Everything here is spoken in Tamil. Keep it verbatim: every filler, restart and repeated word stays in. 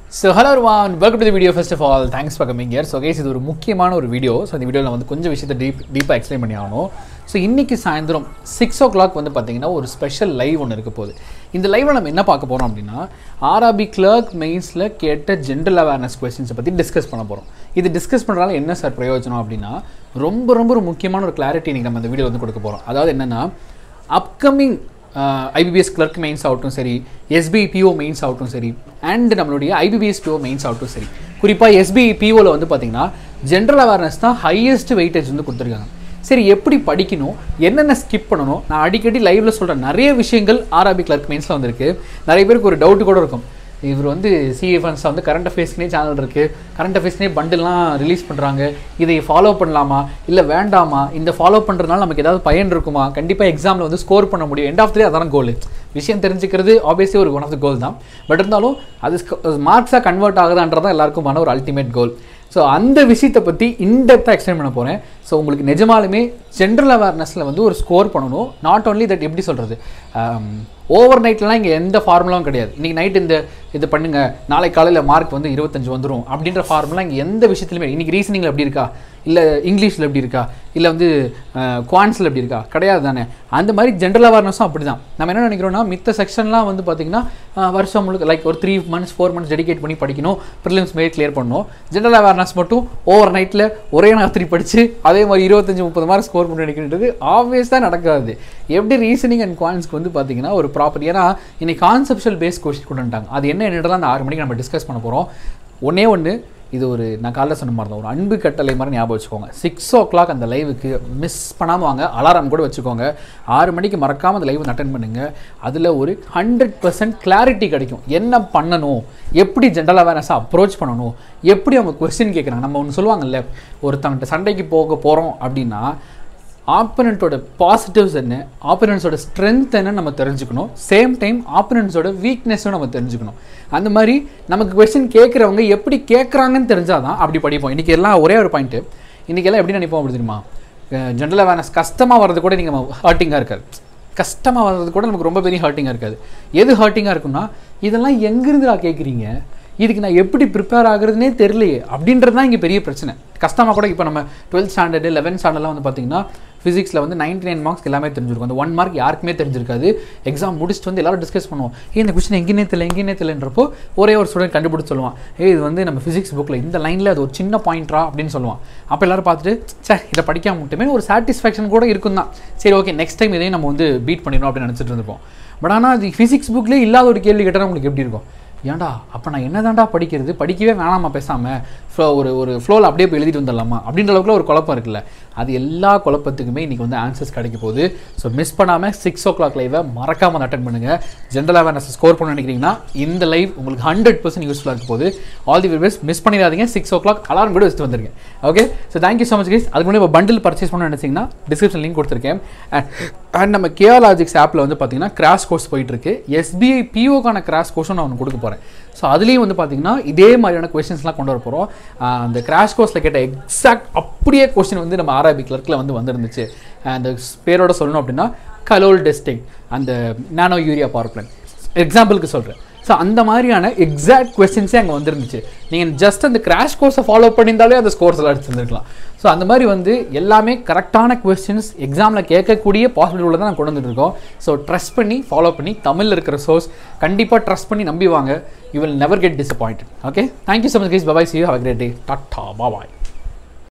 So hello everyone, welcome to the video. First of all, thanks for coming here. So guys, இது ஒரு முக்கியமான ஒரு வீடியோ. ஸோ இந்த வீடியோவில் வந்து கொஞ்சம் விஷயத்தை டீப் டீப்பாக எக்ஸ்பிளைன் பண்ணி ஆகணும். ஸோ இன்றைக்கி சாயந்தரம் சிக்ஸ் ஓ கிளாக் வந்து பார்த்தீங்கன்னா ஒரு ஸ்பெஷல் லைவ் ஒன்று இருக்க போகுது. இந்த லைவில் நம்ம என்ன பார்க்க போகிறோம் அப்படின்னா ஆர்ஆர்பி கிளர்க் மெயின்ஸில் கேட்ட ஜென்ரல் அவேர்னஸ் கொஸ்டின்ஸை பற்றி டிஸ்கஸ் பண்ண போகிறோம். இது டிஸ்கஸ் பண்ணுறதால என்ன சார் பிரயோஜனம் அப்படின்னா ரொம்ப ரொம்ப ஒரு முக்கியமான ஒரு கிளாரிட்டி இன்றைக்கி நம்ம இந்த வீடியோ வந்து கொடுக்க போகிறோம். அதாவது என்னென்னா அப்கமிங் ஐபிபிஎஸ் கிளர்க் மெயின்ஸ் ஆகட்டும் சரி, எஸ்பிஐ பிஓ மெயின்ஸ் ஆகட்டும் சரி, அண்ட் நம்மளுடைய ஐபிபிஎஸ் பிஓ மெயின்ஸ் ஆகட்டும் சரி, குறிப்பாக எஸ்பிஐ பிஓவில் வந்து பார்த்திங்கன்னா ஜென்ரல் அவேர்னஸ் தான் ஹையஸ்ட் வெயிட்டேஜ் வந்து கொடுத்துருக்காங்க. சரி, எப்படி படிக்கணும், என்னென்ன ஸ்கிப் பண்ணணும், நான் அடிக்கடி லைவில் சொல்கிற நிறைய விஷயங்கள் ஆர்ஆர்பி கிளர்க் மெயின்ஸில் வந்துருக்கு. நிறைய பேருக்கு ஒரு டவுட் கூட இருக்கும், இவர் வந்து சிஏ ஃபன்ஸ்டா வந்து கரண்ட் அஃபேர்ஸ்னே சேனல் இருக்குது, கரண்ட் அஃபேர்ஸ்னே பண்டில்லாம் ரிலீஸ் பண்ணுறாங்க, இதை ஃபாலோ பண்ணலாமா இல்லை வேண்டாமா, இந்த ஃபாலோ பண்ணுறதுனால நமக்கு ஏதாவது பயன் இருக்குமா, கண்டிப்பாக எக்ஸாமில் வந்து ஸ்கோர் பண்ண முடியும், எண்ட் ஆஃப் தி டே அதான் கோல். விஷயம் தெரிஞ்சுக்கிறது ஆப்வியஸ்லி ஒரு ஒன் ஆஃப் த கோல் தான். பட் இருந்தாலும் அது மார்க்ஸாக கன்வெர்ட் ஆகுதான்றதான் எல்லாருக்குமான ஒரு அல்டிமேட் கோல். ஸோ அந்த விஷயத்தை பற்றி இன்டெப்த்தாக எக்ஸ்பிளைன் பண்ண போகிறேன். ஸோ உங்களுக்கு நிஜமாலுமே ஜென்ரல் அவேர்னஸில் வந்து ஒரு ஸ்கோர் பண்ணணும். நாட் ஓன்லி தட், எப்படி சொல்கிறது, ஓவர் நைட்லாம் இங்கே எந்த ஃபார்முலாவும் கிடையாது. இன்றைக்கி நைட் இந்த இது பண்ணுங்கள், நாளை காலையில் மார்க் வந்து இருபத்தஞ்சு வந்துடும் அப்படின்ற ஃபார்முலா இங்கே எந்த விஷயத்துலையுமே. இன்றைக்கி ரீசனிங்கில் எப்படி இருக்கா, இல்லை இங்கிலீஷில் எப்படி இருக்கா, இல்லை வந்து குவான்ஸில் எப்படி இருக்கா, கிடையாது தானே. அந்த மாதிரி ஜென்ரல் அவேர்னஸும் அப்படி தான். நம்ம என்ன நினைக்கிறோன்னா மித்த செக்ஷன்லாம் வந்து பார்த்திங்கன்னா வருஷம் முழுக்க லைக் ஒரு three months four months dedicate பண்ணி படிக்கணும், ப்ரிலிம்ஸ் மாரி கிளியர் பண்ணணும். ஜென்ரல் அவேர்னஸ் மட்டும் ஓவர் நைட்டில் ஒரே ராத்திரி படித்து அதே மாதிரி இருபத்தஞ்சி முப்பது மார்க் ஸ்கோர் பண்ணி நினைக்கிறது ஆப்வியஸ் தான் நடக்காது. எப்படி ரீசனிங் அண்ட் குவான்ஸ்க்கு வந்து பார்த்திங்கன்னா ஒரு ப்ராப்பர், ஏன்னா இன்னைக்கு கான்செப்ஷுவல் பேஸ் கொஸ்டின் கொண்டுட்டாங்க. அது என்ன என்னதான் அந்த ஆறு மணிக்கு நம்ம டிஸ்கஸ் பண்ண போகிறோம். ஒன்றே ஒன்று, இது ஒரு நான் காலைல சொன்ன மாதிரி தான், ஒரு அன்பு கட்டளை மாதிரி ஞாபகம் வச்சுக்கோங்க. சிக்ஸ் ஓ கிளாக் அந்த லைவுக்கு மிஸ் பண்ணாமல் வாங்க, அலாரம் கூட வச்சுக்கோங்க. ஆறு மணிக்கு மறக்காமல் அந்த லைவ் அட்டென்ட் பண்ணுங்கள். அதில் ஒரு ஹண்ட்ரட் பர்சன்ட் கிளாரிட்டி கிடைக்கும். என்ன பண்ணணும், எப்படி ஜென்ரல் அவேர்னஸாக அப்ரோச் பண்ணணும், எப்படி அவங்க கொஸ்டின் கேட்குறாங்க. நம்ம ஒன்று சொல்லுவாங்கல்ல, ஒருத்தவங்கிட்ட சண்டைக்கு போக போகிறோம் அப்படின்னா ஆப்பனண்ட்டோட பாசிட்டிவ்ஸ் என்ன, ஆப்பனண்ட்ஸோட ஸ்ட்ரென்த் என்னன்னு நம்ம தெரிஞ்சுக்கணும். சேம் டைம் ஆப்பனண்ட்ஸோட வீக்னஸும் நம்ம தெரிஞ்சுக்கணும். அந்த மாதிரி நமக்கு கொஸ்டின் கேட்குறவங்க எப்படி கேட்குறாங்கன்னு தெரிஞ்சால் தான் அப்படி படிப்போம். இன்றைக்கி எல்லாம் ஒரே ஒரு பாயிண்ட்டு, இன்றைக்கி எல்லாம் எப்படி நினைப்போம் அப்படி தெரியுமா, ஜென்ரல் அவேர்னஸ் கஷ்டமாக வர்றது கூட நீங்கள் நம்ம ஹர்ட்டிங்காக இருக்காது, கஷ்டமாக வர்றது கூட நமக்கு ரொம்ப பெரிய ஹர்ட்டிங்காக இருக்காது. எது ஹர்ட்டிங்காக இருக்குன்னா, இதெல்லாம் எங்கேருந்து நான் கேட்குறீங்க, இதுக்கு நான் எப்படி ப்ரிப்பேர் ஆகுறதுனே தெரியலையே அப்படின்றது தான் இங்கே பெரிய பிரச்சனை. கஷ்டமாக கூட இப்போ நம்ம டுவெல்த் ஸ்டாண்டர்டு லெவன்த் ஸ்டாண்டர்ட்லாம் வந்து பார்த்திங்கன்னா ஃபிசிக்ஸில் வந்து நைன்டி நைன் மார்க்ஸ் எல்லாமே தெரிஞ்சிருக்கும். அந்த ஒன் மார்க் யாருக்குமே தெரிஞ்சிருக்காது. எக்ஸாம் முடிச்சுட்டு வந்து எல்லாரும் டிஸ்கஸ் பண்ணுவோம், ஏ இந்த கொஸ்டின் எங்கேனே தெரியல எங்கேனே தெரியலன்றப்போ ஒரே ஒரு ஸ்டூடெண்ட் கண்டுபிடிச்சு சொல்லுவான், ஏ இது வந்து நம்ம ஃபிசிக்ஸ் புக்கில் இந்த லைனில் அது ஒரு சின்ன பாயிண்ட்ரா அப்படின்னு சொல்லுவான். அப்போ எல்லாரும் பார்த்துட்டு சே இதை படிக்காம மட்டுமே ஒரு சாட்டிஸ்ஃபேக்ஷன் கூட இருக்கும் தான். சரி ஓகே, நெக்ஸ்ட் டைம் இதையும் நம்ம வந்து பீட் பண்ணிடணும் அப்படின்னு நினச்சிட்டு இருந்திருப்போம். பட் ஆனால் அது ஃபிசிக்ஸ் புக்லேயே இல்லாத ஒரு கேள்வி கேட்டால் உங்களுக்கு எப்படி இருக்கும், ஏன்டா அப்போ நான் என்ன தான்டா படிக்கிறது, படிக்கவே வேணாமா பேசாமல் ஃப்ளோ ஒரு ஒரு ஃப்ளோவில் அப்படியே போய் எழுதிட்டு வந்துடலாமா அப்படின்ற அளவுக்குள்ள ஒரு குழப்பம் இருக்குல்ல. அது எல்லா குழப்பத்துக்குமே இன்றைக்கி வந்து ஆன்சர்ஸ் கிடைக்க போகுது. ஸோ மிஸ் பண்ணாமல் சிக்ஸ் ஓ கிளாக் லைவை மறக்காமல் அட்டென்ட் பண்ணுங்கள். ஜென்ரல் அவேர்னஸ் ஸ்கோர் பண்ண நினைக்கிறீங்கன்னா இந்த லைவ் உங்களுக்கு ஹண்ட்ரட் பர்சன்ட் யூஸ்ஃபுல்லாக இருக்க போகுது. ஆல் தி பெஸ்ட், மிஸ் பண்ணிடாதீங்க. சிக்ஸ் ஓ கிளாக் அலாரம் கூட வச்சுட்டு வந்துருங்க. Okay, so thank you so much guys. அதுக்கு முன்னாடி இப்போ பண்டில் பர்ச்சேஸ் பண்ண நினச்சிங்கன்னா டிஸ்கிரிப்ஷன் லிங்க் கொடுத்துருக்கேன். அண்ட் நம்ம கேஆர்லாஜிக்ஸ் ஆப்பில் வந்து பார்த்தீங்கன்னா கிராஷ் கோர்ஸ் போயிட்டுருக்கு. எஸ்பிஐ பிஓக்கான கிராஷ் கோர்ஸும் நான் ஒன்று கொடுக்க போகிறேன். ஸோ அதுலேயும் வந்து பார்த்தீங்கன்னா இதே மாதிரியான கொஸ்டின்ஸ்லாம் கொண்டு வர போகிறோம். அந்த கிராஷ் கோர்ஸில் கேட்ட எக்ஸாக்ட் அப்படியே கொஸ்டின் வந்து நம்ம ஆர்ஆர்பி கிளர்க்கில் வந்து வந்துருந்துச்சு. அந்த பேரோட சொல்லணும் அப்படின்னா கலோல் டெஸ்டிங், அந்த நானோ யூரியா பவர் பிளான்ட் எக்ஸாம்பிளுக்கு சொல்கிறேன். ஸோ அந்த மாதிரியான எக்ஸாக்ட் கொஸ்டின்ஸே அங்கே வந்துருந்துச்சு. நீங்கள் ஜஸ்ட் அந்த கிராஷ் கோர்ஸை ஃபாலோ பண்ணியிருந்தாலே அந்த ஸ்கோர்ஸ் எல்லாம் அடிச்சிருந்துருக்கலாம். ஸோ அந்த மாதிரி வந்து எல்லாமே கரெக்டான கொஸ்டின்ஸ் எக்ஸாமில் கேட்கக்கூடிய பாசிபிலிட்டி உள்ள தான் நான் கொண்டு வந்துட்டு இருக்கோம். ஸோ ட்ரஸ்ட் பண்ணி ஃபாலோ பண்ணி, தமிழில் இருக்கிற சோர்ஸ் கண்டிப்பாக ட்ரஸ்ட் பண்ணி நம்பி வாங்க. You will never get disappointed. Okay, thank you so much guys. Bye bye, see you, have a great day. டாட்டா, பாய்.